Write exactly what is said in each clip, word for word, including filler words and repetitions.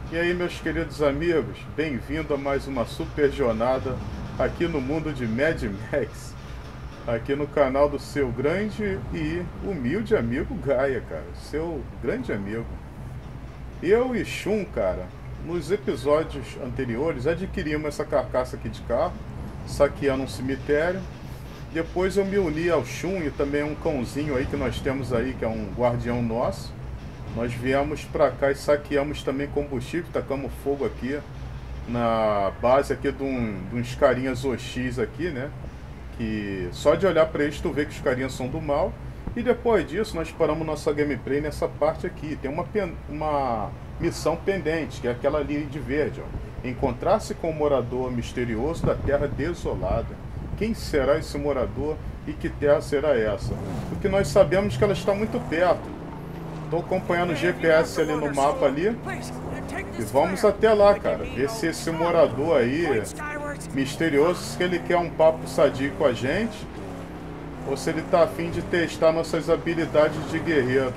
E aí, meus queridos amigos, bem-vindo a mais uma super jornada aqui no mundo de Mad Max, aqui no canal do seu grande e humilde amigo Gaia, cara, seu grande amigo. Eu e Shun, cara, nos episódios anteriores adquirimos essa carcaça aqui de carro, saqueando um cemitério. Depois eu me uni ao Shun e também um cãozinho aí que nós temos aí, que é um guardião nosso. Nós viemos pra cá e saqueamos também combustível, tacamos fogo aqui na base aqui de, um, de uns carinhas O X aqui, né? Que só de olhar pra eles tu vê que os carinhas são do mal. E depois disso nós paramos nossa gameplay nessa parte aqui. Tem uma, uma missão pendente, que é aquela ali de verde, ó. Encontrar-se com o morador misterioso da terra desolada. Quem será esse morador e que terra será essa? Porque nós sabemos que ela está muito perto. Estou acompanhando o G P S ali no mapa ali. E vamos até lá, cara. Ver se esse morador aí misterioso, se ele quer um papo sadio com a gente, ou se ele tá a fim de testar nossas habilidades de guerreiro.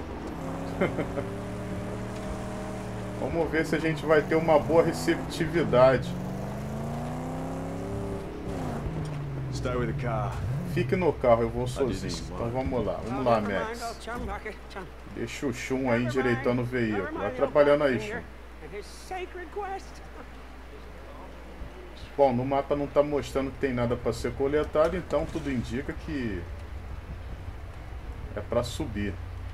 Vamos ver se a gente vai ter uma boa receptividade. Stay with the car. Fique no carro, eu vou sozinho. Então vamos lá, vamos lá, Max. Deixa o Shun aí endireitando o veículo. Vai trabalhando aí, Shun. Bom, no mapa não está mostrando que tem nada para ser coletado, então tudo indica que é para subir.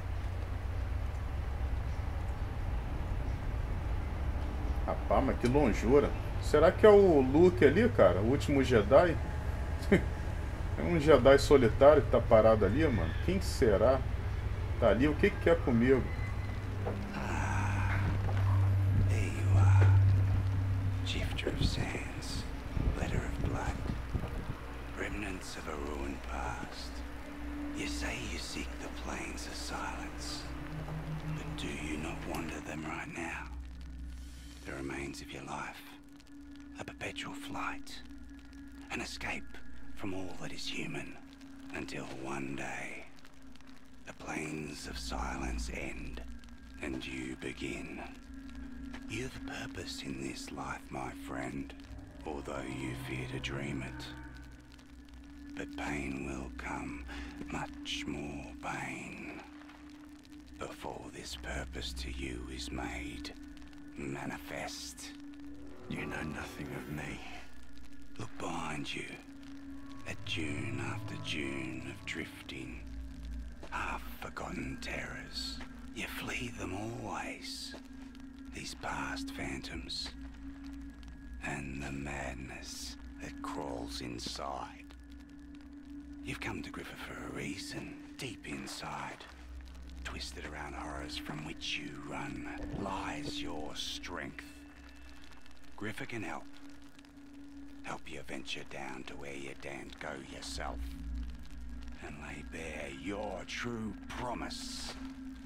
Rapaz, mas que longura. Será que é o Luke ali, cara? O último Jedi? É um Jedi solitário que tá parado ali, mano. Quem será? Tá ali, o que que quer comigo? Ah, there you are. Shifter of sands, letter of blood, remnants of a ruined past. You say you seek the plains of silence, but do you not wander them right now? The remains of your life, a perpetual flight, an escape from all that is human, until one day the plains of silence end and you begin. You've purpose in this life, my friend, although you fear to dream it. But pain will come, much more pain, before this purpose to you is made manifest. You know nothing of me. Look behind you. At dune after dune of drifting, half-forgotten terrors. You flee them always, these past phantoms, and the madness that crawls inside. You've come to Griffa for a reason. Deep inside, twisted around horrors from which you run, lies your strength. Griffa can help. Help you venture down to where you daren't go yourself, and lay bare your true promise.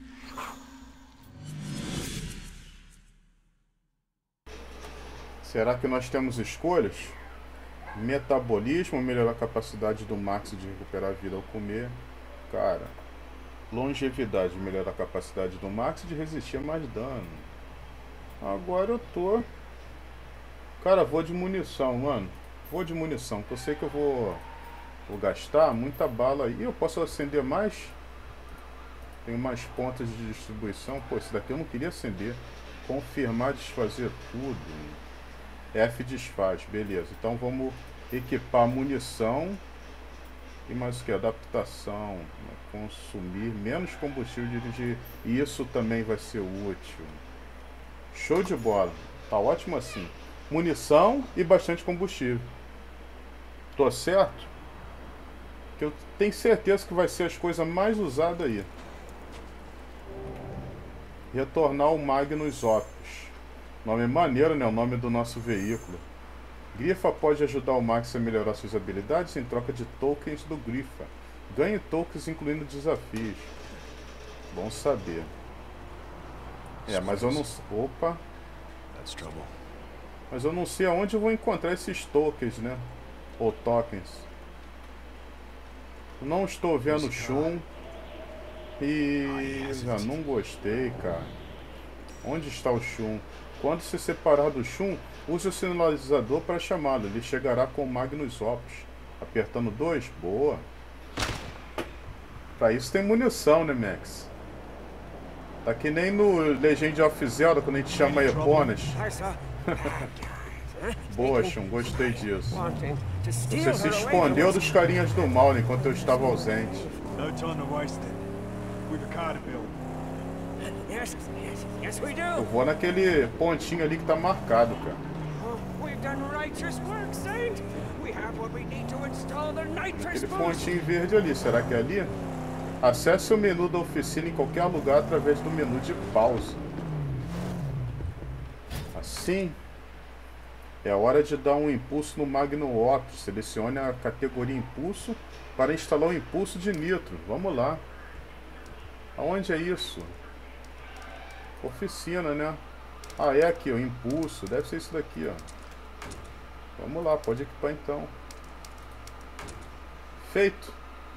Será que nós temos escolhas? Metabolismo, melhorar a capacidade do Max de recuperar a vida ao comer. Cara, longevidade, melhorar a capacidade do Max de resistir a mais dano. Agora eu tô... Cara, vou de munição, mano. Vou de munição, que eu sei que eu vou, vou gastar muita bala aí. Eu posso acender mais? Tenho mais pontas de distribuição. Pô, esse daqui eu não queria acender. Confirmar, desfazer tudo. F desfaz, beleza. Então vamos equipar munição. E mais o que? Adaptação. Consumir menos combustível e dirigir. Isso também vai ser útil. Show de bola. Tá ótimo assim. Munição e bastante combustível. Tô certo? Que eu tenho certeza que vai ser as coisas mais usadas aí. Retornar o Magnus Opus. Nome maneiro, né? O nome do nosso veículo. Griffa pode ajudar o Max a melhorar suas habilidades em troca de tokens do Griffa. Ganhe tokens incluindo desafios. Bom saber. É, mas eu não... Opa! That's trouble. Mas eu não sei aonde eu vou encontrar esses tokens, né? Ou tokens. Não estou vendo Shun. E já não gostei, cara. Onde está o Shun? Quando se separar do Shun, use o sinalizador para chamá-lo. Ele chegará com o Magnus Opus. Apertando dois? Boa. Pra isso tem munição, né, Max? Tá que nem no Legend of Zelda, quando a gente chama Eponas. Boa, Shun. Gostei disso. Você se escondeu dos carinhas do mal enquanto eu estava ausente. No time to waste it. We've a car to build. Yes, yes, yes we Eu do. vou naquele pontinho ali que tá marcado, cara. Oh, we've done righteous work, Saint. We have what we need to install the nitrous Aquele boost. pontinho verde ali, será que é ali? Acesse o menu da oficina em qualquer lugar através do menu de pausa. Assim, é hora de dar um impulso no Magnum Opus. Selecione a categoria Impulso para instalar o impulso de nitro. Vamos lá. Aonde é isso? Oficina, né? Ah, é aqui, o impulso. Deve ser isso daqui, ó. Vamos lá, pode equipar então. Feito.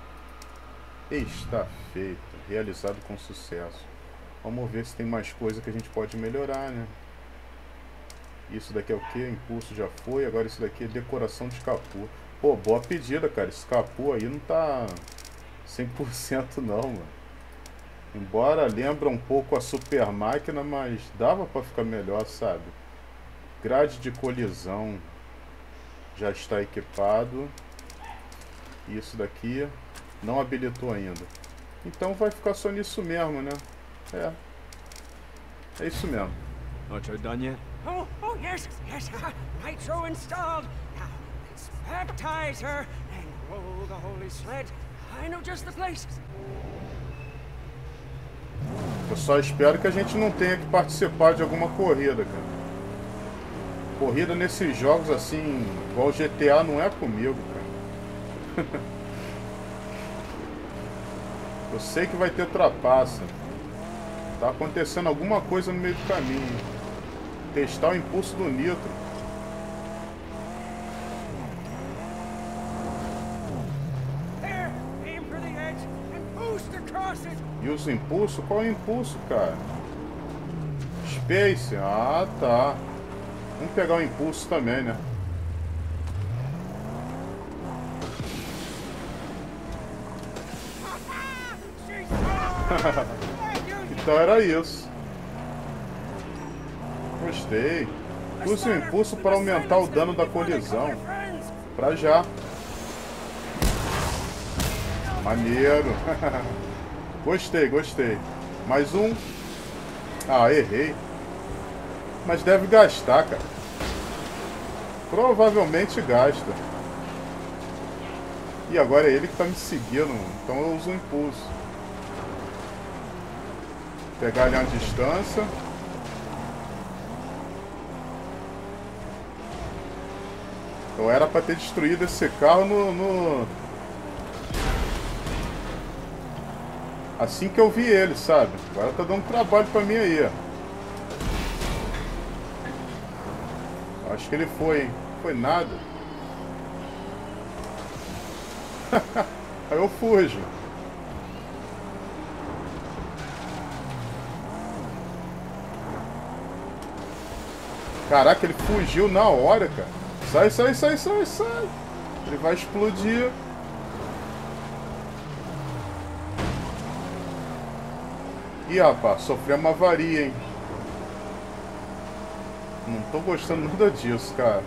Está feito. Realizado com sucesso. Vamos ver se tem mais coisa que a gente pode melhorar, né? Isso daqui é o que? Impulso já foi. Agora isso daqui é decoração de capô. Pô, boa pedida, cara. Esse capô aí não tá cem por cento não, mano. Embora lembra um pouco a super máquina, mas dava pra ficar melhor, sabe? Grade de colisão já está equipado. Isso daqui não habilitou ainda. Então vai ficar só nisso mesmo, né? É. É isso mesmo. Nitro done yet? Oh, oh yes, yes. Uh, nitro installed. Now let's baptize her and roll the holy sled. I know just the place. Eu só espero que a gente não tenha que participar de alguma corrida, cara. Corrida nesses jogos assim, igual G T A, não é comigo, cara. Eu sei que vai ter trapaça. Tá acontecendo alguma coisa no meio do caminho. Testar o impulso do nitro. There, aim for the edge and boost across it. E os impulsos? Qual é o impulso, cara? Space? Ah, tá. Vamos pegar o impulso também, né? Então era isso. Gostei. Use o impulso para aumentar o dano da colisão. Pra já. Maneiro. Gostei, gostei. Mais um. Ah, errei. Mas deve gastar, cara. Provavelmente gasta. E agora é ele que tá me seguindo. Então eu uso o impulso. Pegar ali uma distância. Eu era pra ter destruído esse carro no... no... assim que eu vi ele, sabe? Agora tá dando trabalho pra mim aí, ó. Acho que ele foi, hein? Foi nada. Aí eu fujo. Caraca, ele fugiu na hora, cara. Sai, sai, sai, sai, sai. Ele vai explodir. Ih, rapaz, sofreu uma avaria, hein? Não tô gostando nada disso, cara.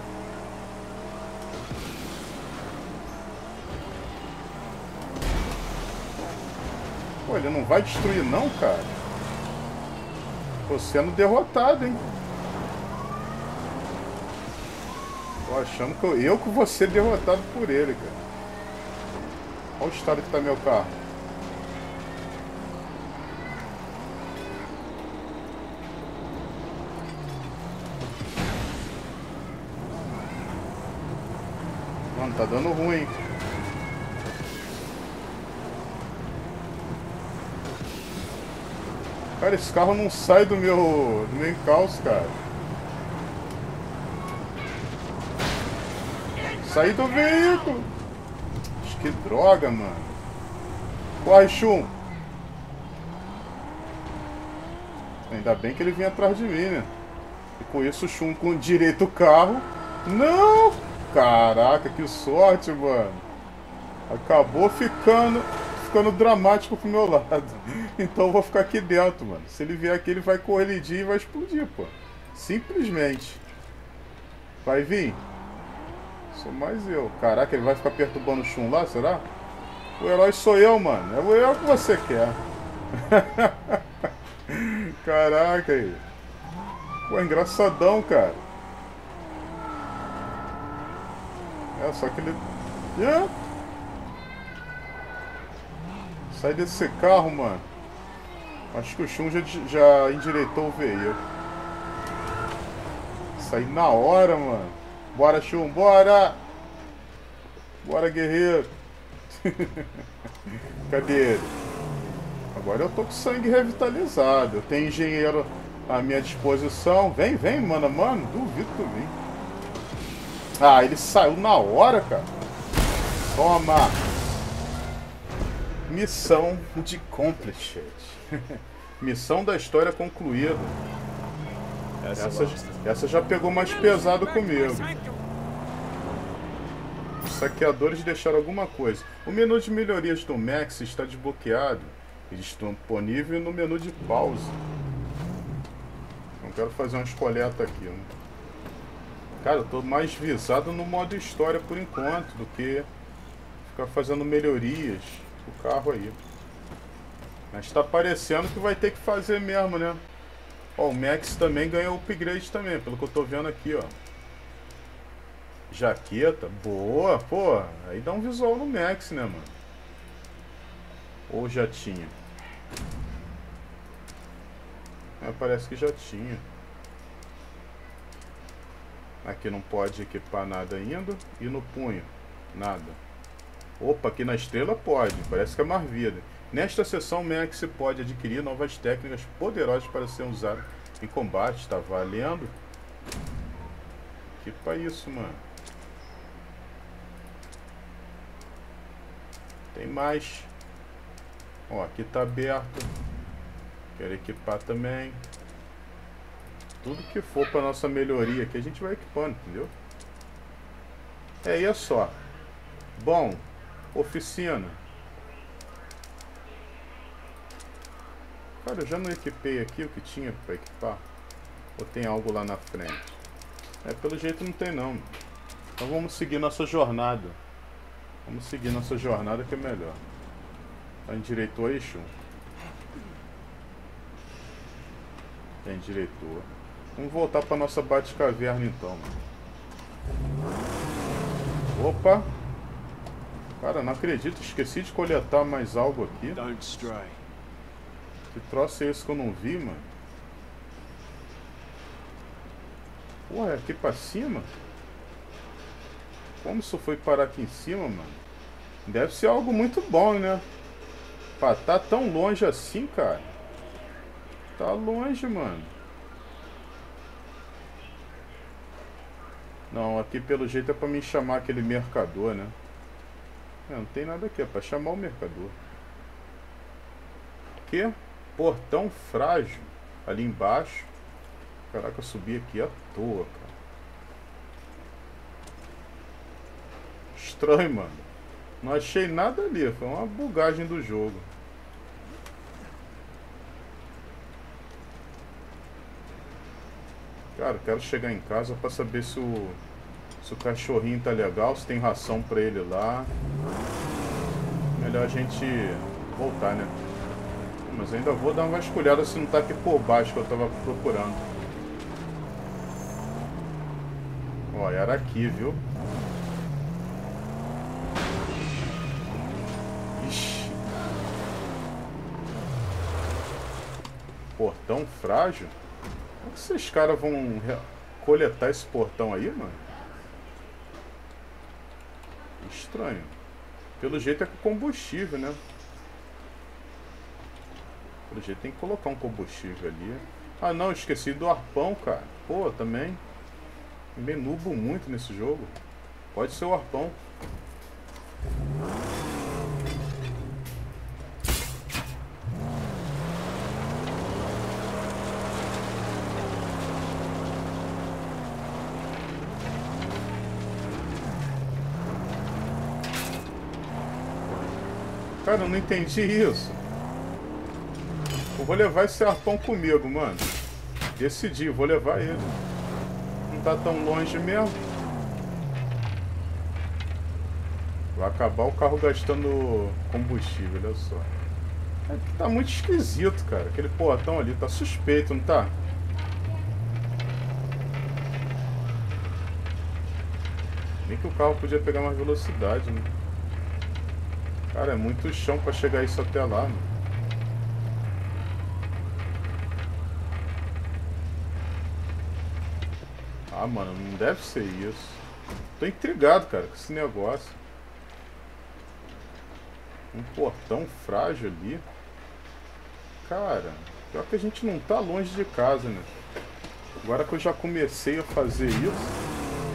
Pô, ele não vai destruir não, cara? Tô sendo derrotado, hein? Tô achando que eu, eu que vou ser derrotado por ele, cara. Olha o estado que tá meu carro. Mano, tá dando ruim. Cara, esse carro não sai do meu, do meu encalço, cara. Saí do veículo. Que droga, mano. Corre, Shun. Ainda bem que ele vinha atrás de mim, né? E com isso o Shun com direito o carro. Não! Caraca, que sorte, mano. Acabou ficando, ficando dramático pro meu lado. Então eu vou ficar aqui dentro, mano. Se ele vier aqui, ele vai colidir e vai explodir, pô. Simplesmente. Vai vir? Sou mais eu. Caraca, ele vai ficar perturbando o Shun lá, será? O herói sou eu, mano. É o herói que você quer. Caraca aí. Pô, engraçadão, cara. É, só que ele... Yeah. Sai desse carro, mano. Acho que o Shun já, já endireitou o veículo. Sai na hora, mano. Bora, Shun, bora! Bora, guerreiro. Cadê ele? Agora eu tô com sangue revitalizado. Eu tenho engenheiro à minha disposição. Vem, vem, mano, mano. Duvido que vem. Ah, ele saiu na hora, cara. Toma. Missão de completed. Missão da história concluída. Essa, essa já pegou mais pesado comigo. Os saqueadores deixaram alguma coisa. O menu de melhorias do Max está desbloqueado e disponível no menu de pausa. Não quero fazer umas coletas aqui, né? Cara, eu tô mais visado no modo história por enquanto do que ficar fazendo melhorias o carro aí. Mas tá parecendo que vai ter que fazer mesmo, né? Ó, o Max também ganhou upgrade também, pelo que eu tô vendo aqui, ó. Jaqueta, boa, pô. Aí dá um visual no Max, né, mano? Ou já tinha? É, parece que já tinha. Aqui não pode equipar nada ainda. E no punho? Nada. Opa, aqui na estrela pode. Parece que é mais vida. Nesta sessão, Max pode adquirir novas técnicas poderosas para serem usadas em combate. Está valendo? Equipa isso, mano. Tem mais. Ó, aqui tá aberto. Quero equipar também. Tudo que for para nossa melhoria aqui a gente vai equipando, entendeu? É, e é só. Bom, oficina. Cara, eu já não equipei aqui o que tinha para equipar. Ou tem algo lá na frente? É, pelo jeito não tem não. Então vamos seguir nossa jornada. Vamos seguir nossa jornada que é melhor. Tá endireitou aí, Shun? Tá endireitou. Vamos voltar para nossa Batcaverna então, mano. Opa! Cara, não acredito, esqueci de coletar mais algo aqui. Don't stray. Que troço é esse que eu não vi, mano? Porra, é aqui pra cima? Como isso foi parar aqui em cima, mano? Deve ser algo muito bom, né? Pra tá tão longe assim, cara. Tá longe, mano. Não, aqui pelo jeito é pra me chamar aquele mercador, né? É, não tem nada aqui, é pra chamar o mercador. Que? Portão frágil. Ali embaixo. Caraca, eu subi aqui à toa, cara. Estranho, mano. Não achei nada ali, foi uma bugagem do jogo. Cara, quero chegar em casa pra saber se o, se o cachorrinho tá legal, se tem ração pra ele lá. Melhor a gente voltar, né? Mas ainda vou dar uma vasculhada se não tá aqui por baixo que eu tava procurando. Ó, era aqui, viu? Ixi. Portão frágil? Como que esses caras vão coletar esse portão aí, mano? Estranho. Pelo jeito é com combustível, né? Pelo jeito tem que colocar um combustível ali. Ah não, esqueci do arpão, cara. Pô, também. Me nubo muito nesse jogo. Pode ser o arpão. Cara, eu não entendi isso. Eu vou levar esse arpão comigo, mano. Decidi, vou levar ele. Não tá tão longe mesmo. Vai acabar o carro gastando combustível, olha só. É, tá muito esquisito, cara. Aquele portão ali tá suspeito, não tá? Nem que o carro podia pegar mais velocidade, né? Cara, é muito chão pra chegar isso até lá, mano. Ah, mano, não deve ser isso. Tô intrigado, cara, com esse negócio. Um portão frágil ali. Cara, pior que a gente não tá longe de casa, né? Agora que eu já comecei a fazer isso.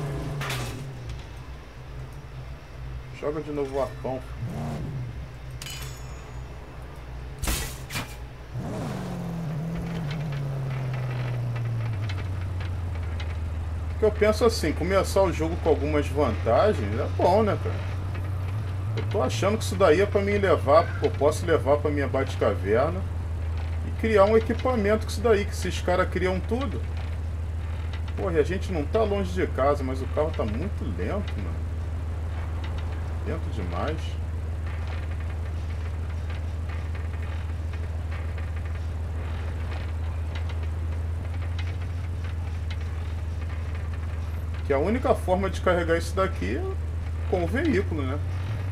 Joga de novo o arpão. Porque eu penso assim, começar o jogo com algumas vantagens é bom, né, cara? Eu tô achando que isso daí é pra mim levar, eu posso levar pra minha Batcaverna e criar um equipamento com isso daí, que esses caras criam tudo. Porra, e a gente não tá longe de casa, mas o carro tá muito lento, mano. Lento demais. Que a única forma de carregar isso daqui é com o veículo, né?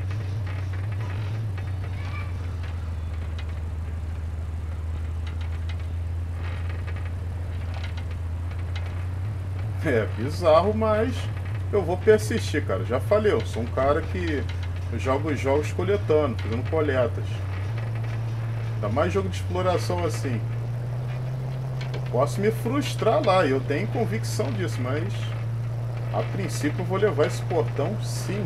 É bizarro, mas eu vou persistir, cara. Já falei, eu sou um cara que joga os jogos coletando, fazendo coletas. Ainda mais jogo de exploração assim. Eu posso me frustrar lá, eu tenho convicção disso, mas a princípio eu vou levar esse portão sim.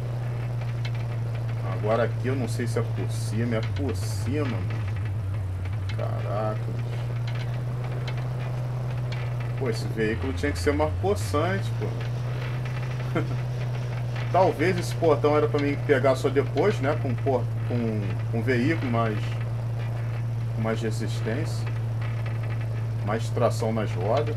Agora aqui eu não sei se é por cima, é por cima, mano. Caraca. Pô, esse veículo tinha que ser mais possante, pô. Talvez esse portão era pra mim pegar só depois, né? Com por, com, com veículo mais, com mais resistência. Mais tração nas rodas.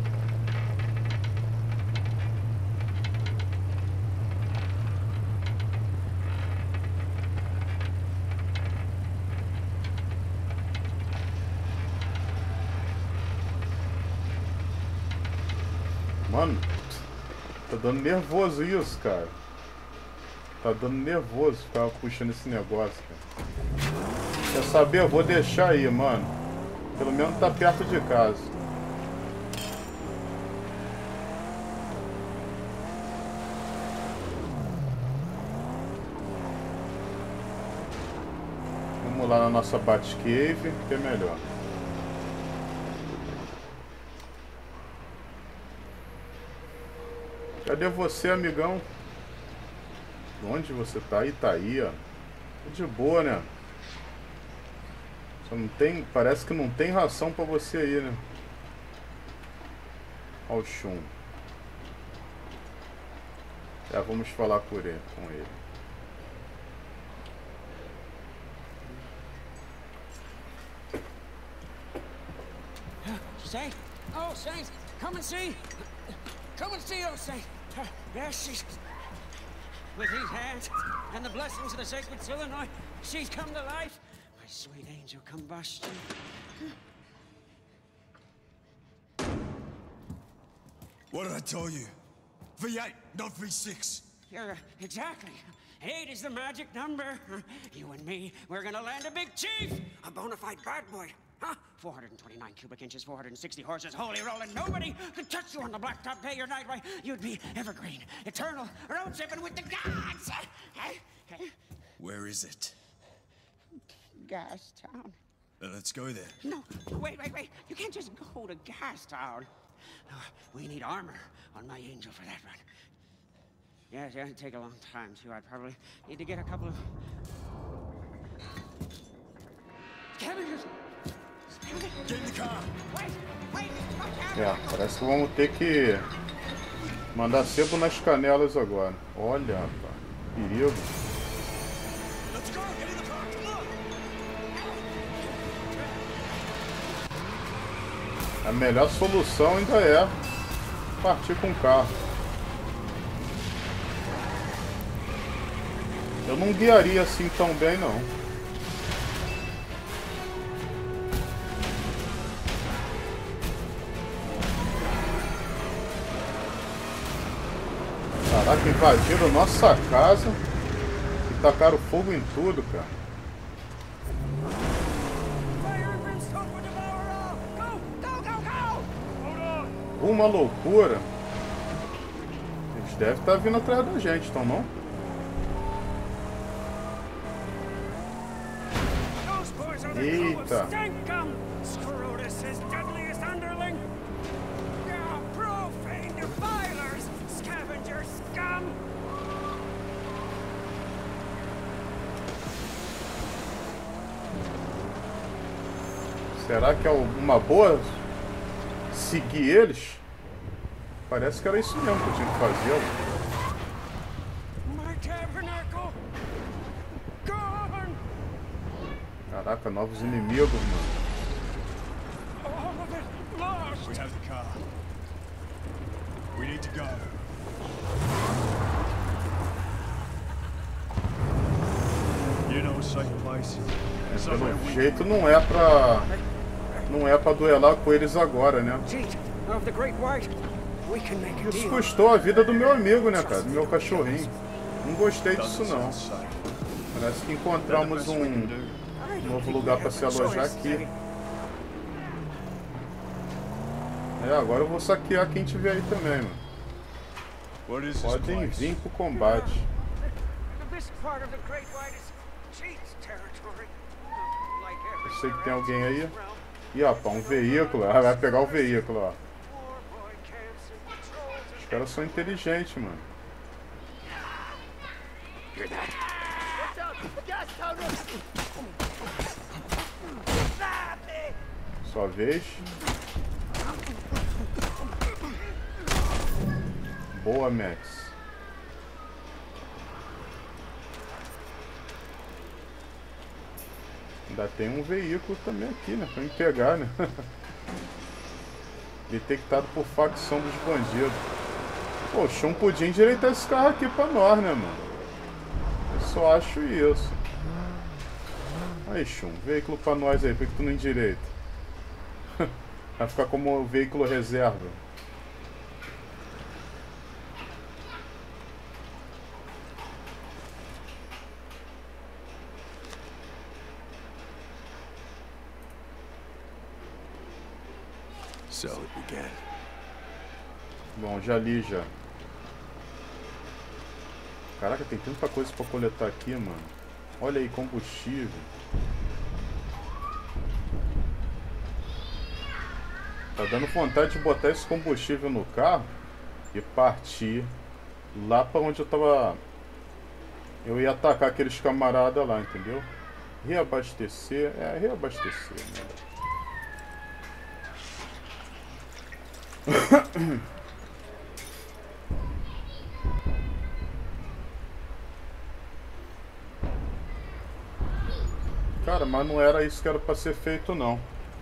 Mano, tá dando nervoso isso, cara. Tá dando nervoso ficar puxando esse negócio, cara. Quer saber? Eu vou deixar aí, mano. Pelo menos tá perto de casa. Vamos lá na nossa Batcave, que é melhor. Cadê você, amigão? Onde você tá? Aí tá aí, ó. De boa, né? Só não tem... Parece que não tem ração pra você aí, né? Ó o Shun. Já vamos falar por ele, com ele. Saint? Oh, Saint, come and see. Come and see, oh Saint. Uh, yes, she's... With these hands and the blessings of the sacred Illinois, she's come to life. My sweet angel combustion. What did I tell you? V eight, not V six. Yeah, exactly. Eight is the magic number. You and me, we're gonna land a big chief. A bona fide bad boy. Huh? four hundred twenty-nine cubic inches, four hundred sixty horses, holy rolling. Nobody could touch you on the blacktop day or night. Why, you'd be evergreen, eternal, road tripping with the gods. Where is it? Gas Town. Uh, let's go there. No, wait, wait, wait. You can't just go to Gas Town. Uh, we need armor on my angel for that run. Yes, yeah, it'd take a long time, too. I'd probably need to get a couple of... Cabbages! Get in the car. Wait, wait, É, parece que vamos ter que mandar sebo nas canelas agora. Olha, rapaz, perigo. Let's go. Get in the car. Come on. A melhor solução ainda é partir com o carro. Eu não guiaria assim tão bem, não. Caraca, invadiram nossa casa e tacaram fogo em tudo, cara. Uma loucura. Eles devem estar vindo atrás da gente, então não? Eita. Será que é uma boa seguir eles? Parece que era isso mesmo que eu tinha que fazer. Caraca, novos inimigos, mano. We have the car. We need to go. You know a safe place? Somewhere Pelo we jeito não é pra... Não é pra duelar com eles agora, né? Isso custou a vida do meu amigo, né, cara? Do meu cachorrinho. Não gostei disso, não. Parece que encontramos um novo lugar pra se alojar aqui. É, agora eu vou saquear quem tiver aí também, mano. Podem vir pro combate. Eu sei que tem alguém aí. Ih, ó, um veículo. Ah, vai pegar o veículo, ó. Os caras são inteligentes, mano. Sua vez. Boa, Max. Ainda tem um veículo também aqui, né? Pra me pegar, né? Detectado por facção dos bandidos. Poxa, um podia endireitar esse carro aqui pra nós, né, mano? Eu só acho isso. Aí, Shun, veículo pra nós aí, por que tu não endireita? Vai ficar como veículo reserva. So it began. Bom, já li já. Caraca, tem tanta coisa pra coletar aqui, mano. Olha aí, combustível. Tá dando vontade de botar esse combustível no carro e partir lá pra onde eu tava... Eu ia atacar aqueles camaradas lá, entendeu? Reabastecer. É, reabastecer, né? Cara, mas não era isso que era pra ser feito, não.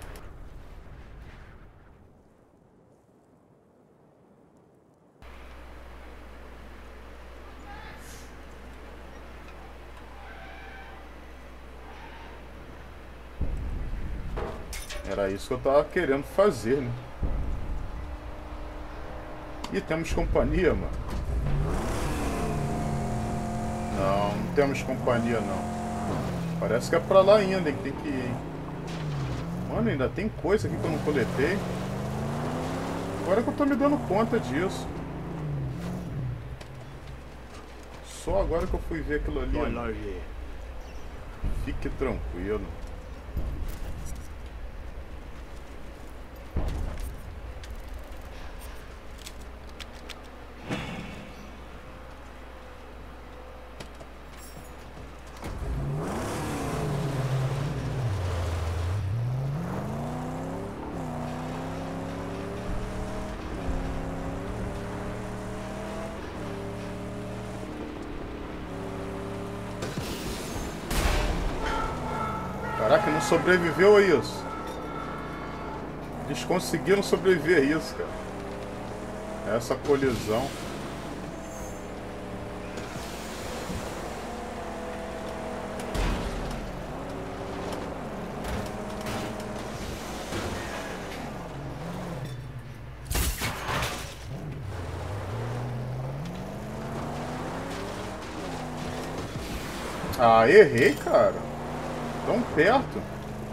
Era isso que eu tava querendo fazer, né? E temos companhia, mano. Não, não temos companhia, não. Parece que é pra lá ainda, hein, que tem que ir, hein? Mano, ainda tem coisa aqui que eu não coletei. Agora que eu tô me dando conta disso. Só agora que eu fui ver aquilo ali. Mano. Fique tranquilo. Caraca, não sobreviveu a isso. Eles conseguiram sobreviver a isso, cara. Essa colisão. Ah, errei, cara. Tão perto.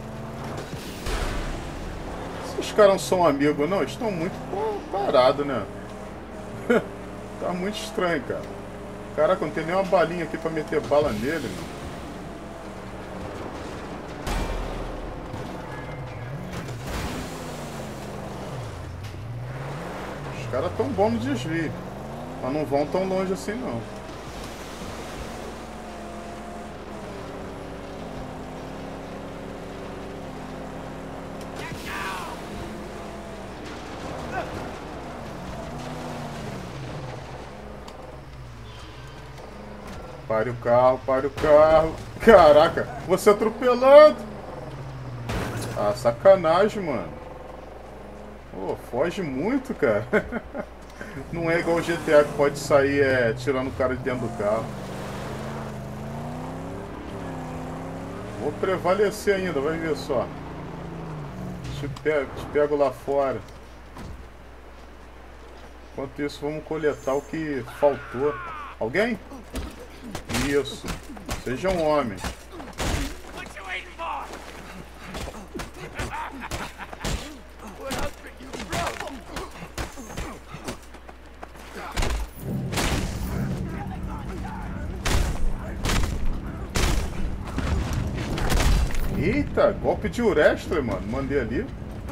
Esses caras não são amigos, não. Estão muito parados, né? Tá muito estranho, cara. Caraca, não tem nem uma balinha aqui pra meter bala nele, mano. Os caras tão bons no desvio. Mas não vão tão longe assim, não. Pare o carro, pare o carro. Caraca, você atropelado. Ah, sacanagem, mano. Pô, foge muito, cara. Não é igual o G T A que pode sair é, tirando o cara de dentro do carro. Vou prevalecer ainda, vai ver só. Te pego, te pego lá fora. Enquanto isso, vamos coletar o que faltou. Alguém? Isso. Seja um homem. Eita, golpe de Urestre, mano. Mandei ali.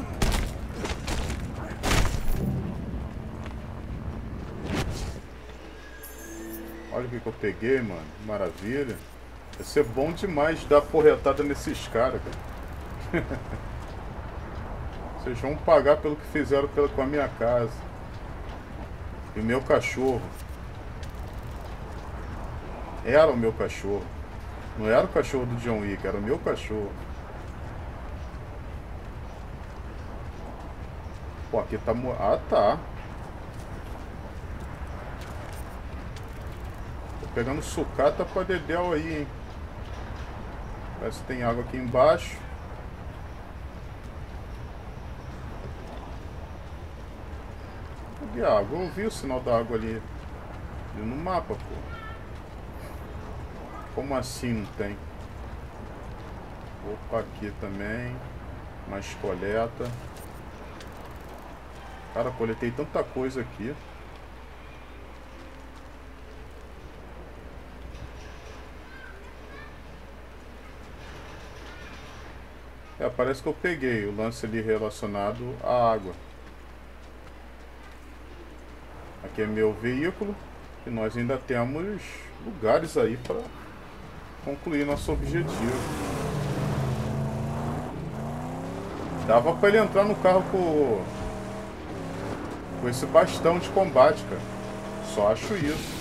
Olha o que, que eu peguei, mano. Maravilha. Vai ser bom demais dar porretada nesses caras, cara. Vocês vão pagar pelo que fizeram pela, com a minha casa. E o meu cachorro. Era o meu cachorro. Não era o cachorro do John Wick, era o meu cachorro. Pô, aqui tá... Ah, tá. Tô pegando sucata pra dedéu aí, hein. Parece que tem água aqui embaixo. Cadê a água? Eu vi o sinal da água ali. Ali no mapa, pô. Como assim não tem? Opa, aqui também. Mais coleta. Cara, coletei tanta coisa aqui. É, parece que eu peguei o lance ali relacionado à água. Aqui é meu veículo. E nós ainda temos lugares aí para concluir nosso objetivo. Dava para ele entrar no carro com, com esse bastão de combate, cara. Só acho isso.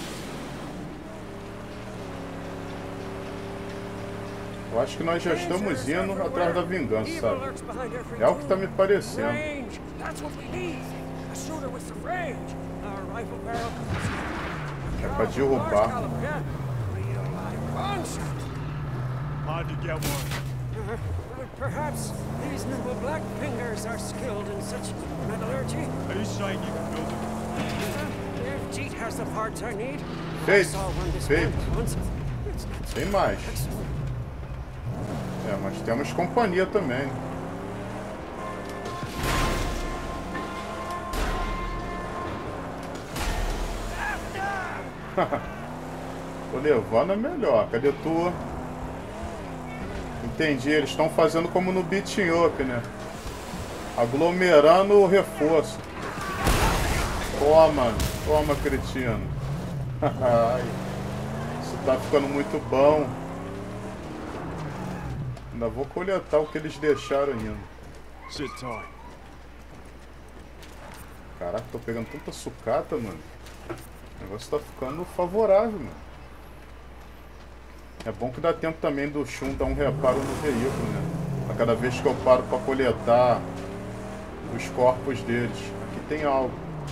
Eu acho que nós já estamos indo atrás da vingança, sabe? É o que tá me parecendo. É pra derrubar. Hard to get one. Perhaps these nimble black fingers are skilled in such metallurgy. Are you saying you can build it? If Jeet has the parts I need, I Feito, saw one feito. dismantled once. Tem mais. É, mas temos companhia também. Tô levando a melhor. Cadê tu? Entendi, eles estão fazendo como no beating up, né? Aglomerando o reforço. Toma, toma, cretino. Isso tá ficando muito bom. Ainda vou coletar o que eles deixaram ainda. Sit tight. Caraca, tô pegando tanta sucata, mano. O negócio tá ficando favorável, mano. É bom que dá tempo também do Shun dar um reparo no veículo, né? A cada vez que eu paro pra coletar os corpos deles. Aqui tem algo.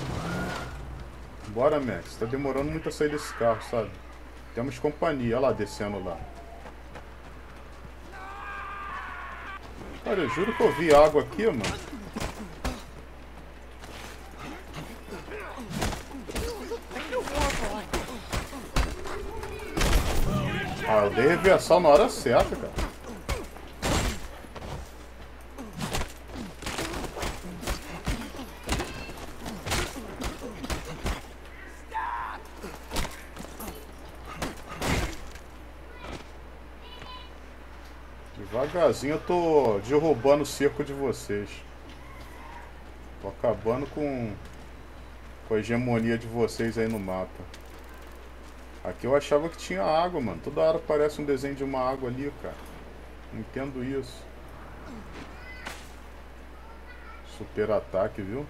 Bora, Max. Tá demorando muito a sair desse carro, sabe? Temos companhia. Olha lá, descendo lá. Cara, eu juro que eu vi água aqui, mano. Ah, eu dei reversal na hora certa, cara. Devagarzinho eu tô derrubando o cerco de vocês. Tô acabando com, com a hegemonia de vocês aí no mapa. Aqui eu achava que tinha água, mano. Toda hora aparece um desenho de uma água ali, cara. Não entendo isso. Super ataque, viu?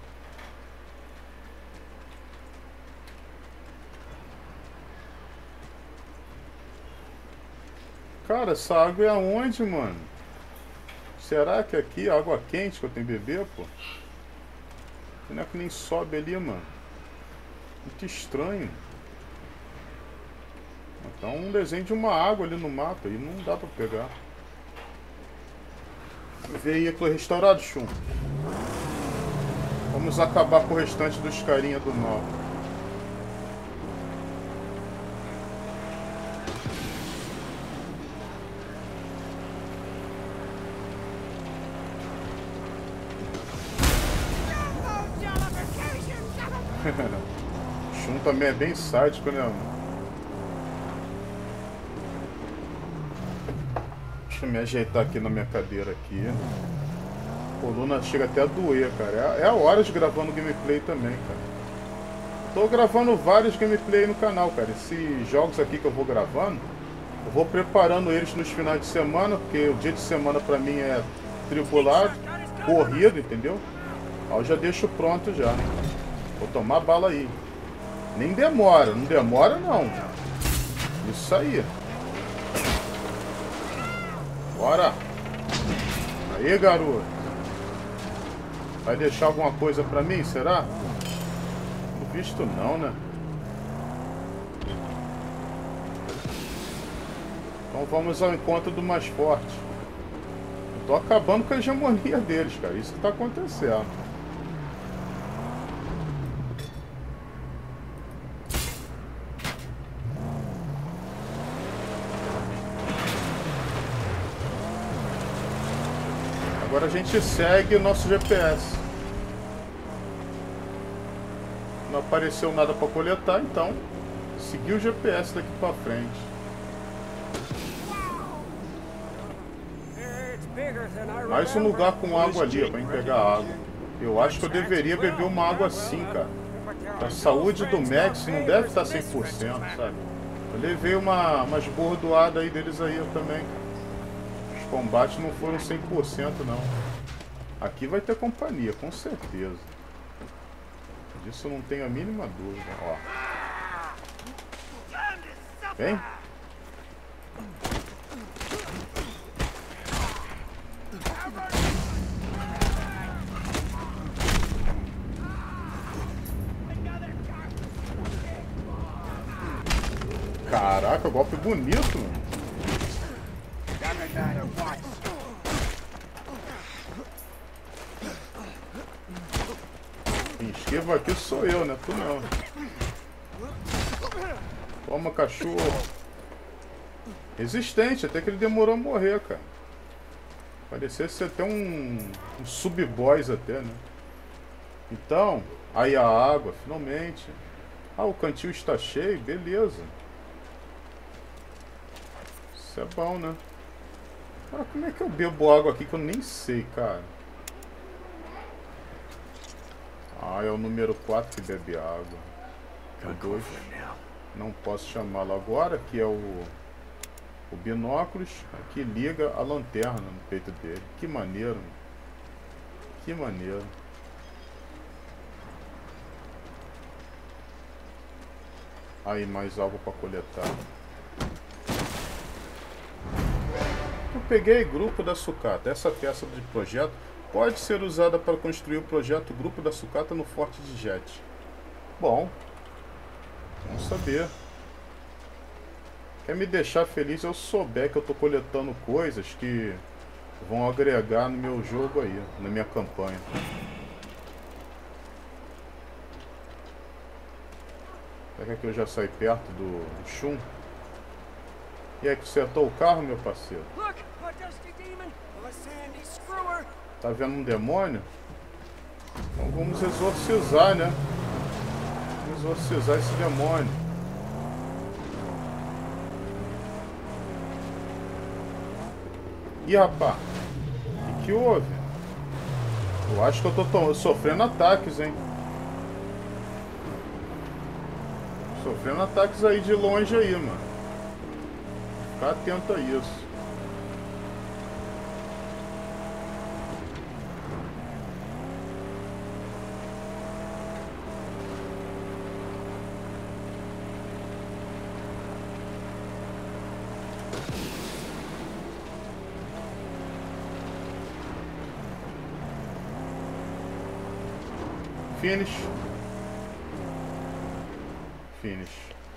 Cara, essa água é aonde, mano? Será que aqui é água quente que eu tenho que beber, pô? Não é que nem sobe ali, mano. Muito estranho. Então um desenho de uma água ali no mapa e não dá pra pegar. Veículo restaurado, Shun. Vamos acabar com o restante dos carinha do mal. Shun também é bem sádico, né, mano? Deixa eu me ajeitar aqui na minha cadeira aqui. A coluna chega até a doer, cara. É a hora de gravando gameplay também, cara. Tô gravando vários gameplay no canal, cara. Esses jogos aqui que eu vou gravando, eu vou preparando eles nos finais de semana, porque o dia de semana pra mim é tribulado, corrido, entendeu? Aí eu já deixo pronto já. Vou tomar bala aí. Nem demora, não demora não. Isso aí. Bora! Aí, garoto! Vai deixar alguma coisa pra mim, será? Não visto não, né? Então vamos ao encontro do mais forte. Eu tô acabando com a hegemonia deles, cara. Isso que tá acontecendo. Agora a gente segue o nosso G P S. Não apareceu nada para coletar, então seguir o G P S daqui para frente. Mais um lugar com água ali, para pegar água. Eu acho que eu deveria beber uma água assim, cara. A saúde do Max não deve estar cem por cento, sabe? Eu levei uma, umas bordoadas aí deles aí eu também. Os combates não foram cem por cento não. Aqui vai ter companhia, com certeza. Disso eu não tenho a mínima dúvida. Ó. Vem. Caraca, golpe bonito, mano. Quem esquiva aqui sou eu, né? Tu não. Toma, cachorro. Resistente, até que ele demorou a morrer, cara. Parecia ser até um, um sub-boss até, né? Então, aí a água, finalmente. Ah, o cantil está cheio, beleza. Isso é bom, né? Ah, como é que eu bebo água aqui que eu nem sei, cara? Ah, é o número quatro que bebe água. O dois. Não posso chamá-lo agora, que é o, o binóculos. Aqui liga a lanterna no peito dele. Que maneiro. Que maneiro. Aí, mais algo para coletar. Eu peguei grupo da sucata. Essa peça de projeto pode ser usada para construir o projeto Grupo da Sucata no Forte de Jet. Bom, vamos saber. Quer me deixar feliz eu souber que eu tô coletando coisas que vão agregar no meu jogo aí, na minha campanha. Será que eu já saí perto do, do Shun? E aí, que acertou o carro, meu parceiro? Tá vendo um demônio? Então vamos exorcizar, né? Vamos exorcizar esse demônio. Ih, rapaz, o que, que houve? Eu acho que eu tô to sofrendo ataques, hein? Sofrendo ataques aí de longe aí, mano. Ficar atento a isso. Finish. Finish.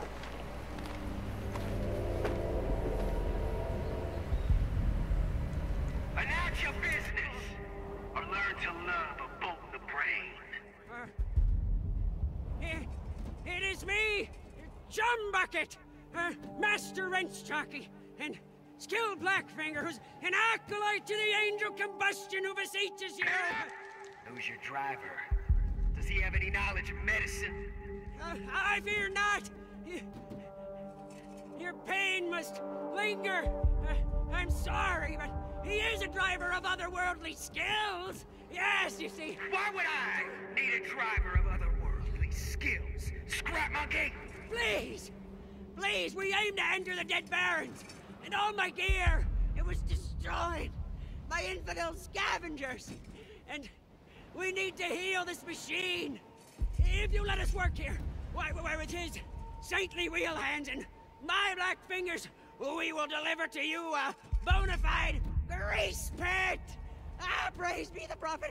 Announce your business, or learn to love a bolt in the brain. Uh, it, it is me, Jum Bucket, uh, Master Wrench Jockey, and Skill Blackfinger, who's an acolyte to the angel combustion who beseeches you. Who's your driver? Does he have any knowledge of medicine? Uh, I fear not. Y your pain must linger. Uh, I'm sorry, but he is a driver of otherworldly skills. Yes, you see. Why would I need a driver of otherworldly skills? Scrap monkey! Please, please, we aim to enter the Dead Barrens, and all my gear, it was destroyed by infidel scavengers, and we need to heal this machine. If you let us work here, why, why with his saintly wheel hands and my black fingers, we will deliver to you a bona fide grease pit. Ah, praise be the prophet.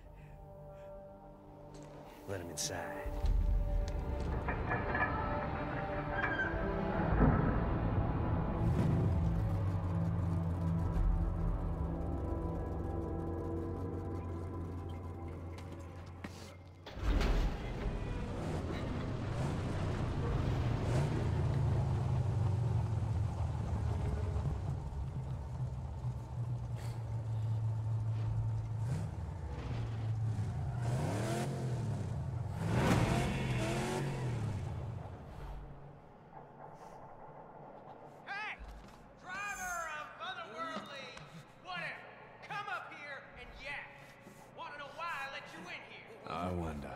Let him inside. I wonder.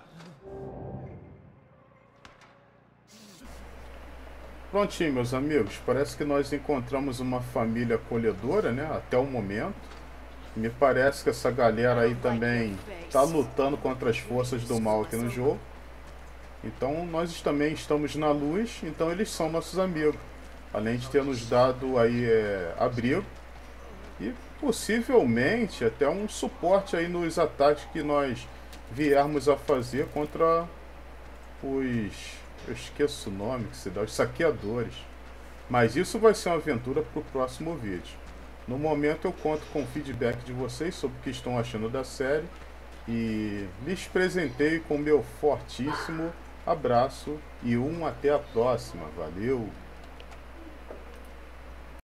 Prontinho, meus amigos. Parece que nós encontramos uma família acolhedora, né? Até o momento. Me parece que essa galera aí também tá lutando contra as forças do mal aqui no jogo. Então nós também estamos na luz. Então eles são nossos amigos. Além de ter nos dado aí é, abrigo. E possivelmente até um suporte aí nos ataques que nós viermos a fazer contra os... eu esqueço o nome que se dá, os saqueadores. Mas isso vai ser uma aventura para o próximo vídeo. No momento eu conto com o feedback de vocês sobre o que estão achando da série. E lhes presenteio com meu fortíssimo abraço e um até a próxima. Valeu!